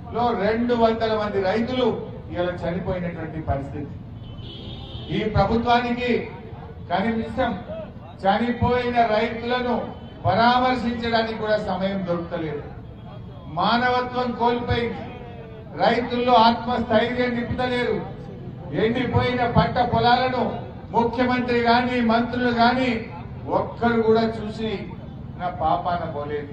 లో 200 మంది రైతులు ఇలా చనిపోయినటువంటి పరిస్థితి. ఈ ప్రభుత్వానికి కనీసం చనిపోయిన రైతులను పరామర్శించడానికి కూడా సమయం దొరకలేదు. మానవత్వం కోల్పోయింది. రైతుల్లో ఆత్మస్థైర్యం నింపుతలేరు. ఎండిపోయిన పంట పొలాలను ముఖ్యమంత్రి గాని మంత్రులు గాని ఒక్కరు కూడా చూసి నా పాపాన పోలేదు.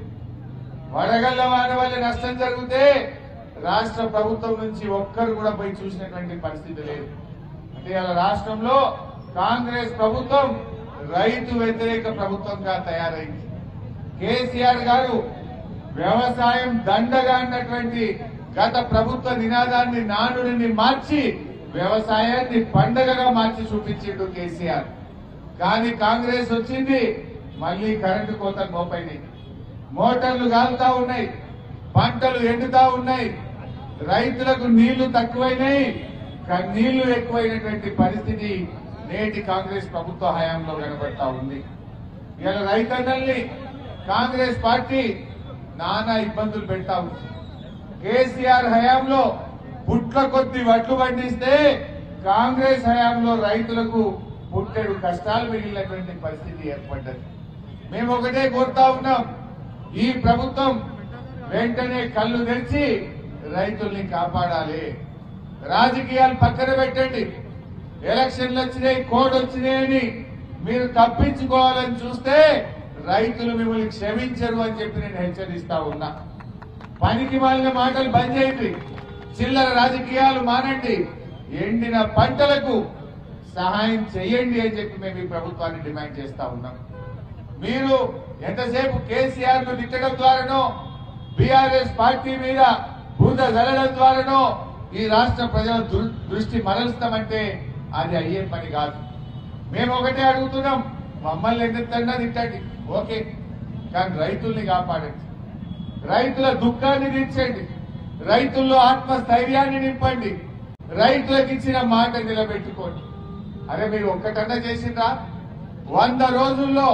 వడగళ్ల వాన వల్ల నష్టం జరిగితే రాష్ట్ర ప్రభుత్వం నుంచి ఒక్కరు కూడా పోయి చూసినటువంటి పరిస్థితి లేదు. అంటే ఇలా రాష్ట్రంలో కాంగ్రెస్ ప్రభుత్వం రైతు వ్యతిరేక ప్రభుత్వంగా తయారైంది. కేసీఆర్ గారు వ్యవసాయం దండగా అన్నటువంటి గత ప్రభుత్వ నినాదాన్ని నానుడిని మార్చి వ్యవసాయాన్ని పండగగా మార్చి చూపించిండు కేసీఆర్. కానీ కాంగ్రెస్ వచ్చింది, మళ్లీ కరెంటు కోత మోపైనాయి, మోటార్లు కాలుతా ఉన్నాయి, పంటలు ఎండుతా ఉన్నాయి, రైతులకు నీళ్లు తక్కువైనాయి, నీళ్లు ఎక్కువైనటువంటి పరిస్థితి నేటి కాంగ్రెస్ ప్రభుత్వ హయాంలో కనబడతా ఉంది. ఇలా రైతన్నల్ని కాంగ్రెస్ పార్టీ నానా ఇబ్బందులు పెడతా ఉంది. కేసీఆర్ హయాంలో పుట్ల కొద్ది వడ్లు పండిస్తే కాంగ్రెస్ హయాంలో రైతులకు పుట్టెడు కష్టాలు మిగిలినటువంటి పరిస్థితి ఏర్పడ్డది. మేము ఒకటే కోరుతా ఉన్నాం, ఈ ప్రభుత్వం వెంటనే కళ్ళు తెరిచి రైతుల్ని కాపాడాలి. రాజకీయాలు పక్కన పెట్టండి. ఎలక్షన్లు వచ్చినాయి, కోడ్ వచ్చినాయని మీరు తప్పించుకోవాలని చూస్తే రైతులు మిమ్మల్ని క్షమించరు అని చెప్పి నేను హెచ్చరిస్తా ఉన్నా. పనికి మాలిన మాటలు బంద్ చేయండి, చిల్లర రాజకీయాలు మానండి, ఎండిన పంటలకు సహాయం చేయండి అని చెప్పి మేము ఈ ప్రభుత్వాన్ని డిమాండ్ చేస్తా ఉన్నాం. మీరు ఎంతసేపు కేసీఆర్ ను తిట్టడం ద్వారానో బీఆర్ఎస్ పార్టీ మీద బూద జల్లడం ద్వారానో ఈ రాష్ట్ర ప్రజల దృష్టి మరలుస్తామంటే అది అయ్యే పని కాదు. మేము ఒకటే అడుగుతున్నాం, మమ్మల్ని ఎందుకన్నా తిట్టండి ఓకే, కానీ రైతుల్ని కాపాడండి, రైతుల దుఃఖాన్ని తీర్చండి, రైతుల్లో ఆత్మస్థైర్యాన్ని నింపండి, రైతులకు ఇచ్చిన మాట నిలబెట్టుకోండి. అరే మీరు ఒక్కటన్నా చేసిందా? 100 రోజుల్లో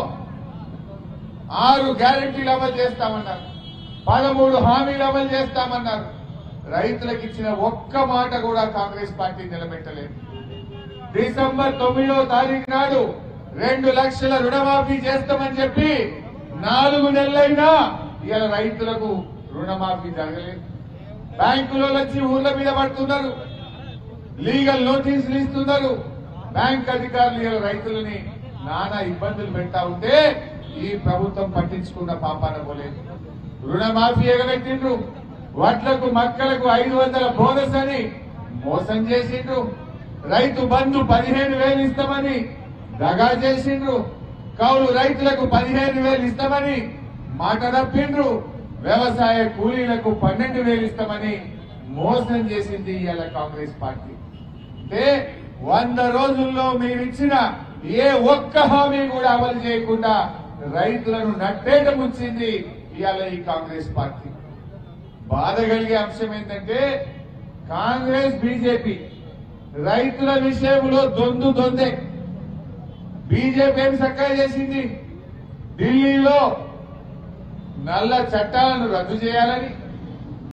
6 గ్యారెంటీలు అమలు చేస్తామన్నారు, 13 హామీలు అమలు చేస్తామన్నారు. రైతులకు ఇచ్చిన ఒక్క మాట కూడా కాంగ్రెస్ పార్టీ నిలబెట్టలేదు. డిసెంబర్ 9వ తారీఖు నాడు 2 లక్షల రుణమాఫీ చేస్తామని చెప్పి 4 నెలలైనా ఇలా రైతులకు రుణమాఫీ జరగలేదు. బ్యాంకులో వచ్చి ఊర్ల మీద పడుతున్నారు, లీగల్ నోటీసులు ఇస్తున్నారు. బ్యాంక్ అధికారులు ఇలా రైతులని నానా ఇబ్బందులు పెడతా ఉంటే ఈ ప్రభుత్వం పట్టించుకున్న పాపాన పోలేదు. రుణమాఫీ ఎగబెట్టిండ్రు, వడ్లకు మక్కలకు 500 బోనస్ అని మోసం చేసిండ్రు, రైతు బంధు 15,000 ఇస్తామని దగా చేసిండ్రు, కౌలు రైతులకు 15,000 ఇస్తామని మాట తప్పిండ్రు, వ్యవసాయ కూలీలకు 12,000 ఇస్తామని మోసం చేసింది ఇవాళ కాంగ్రెస్ పార్టీ. అంటే 100 రోజుల్లో మీరిచ్చిన ఏ ఒక్క హామీ కూడా అమలు చేయకుండా రైతులను నట్టేట ముంచింది ఇవాళ ఈ కాంగ్రెస్ పార్టీ. బాధ కలిగే అంశం ఏంటంటే కాంగ్రెస్ బీజేపీ రైతుల విషయంలో దొందే. బీజేపీ ఏం చక్కగా చేసింది, ఢిల్లీలో నల్ల చట్టాలను రద్దు చేయాలని,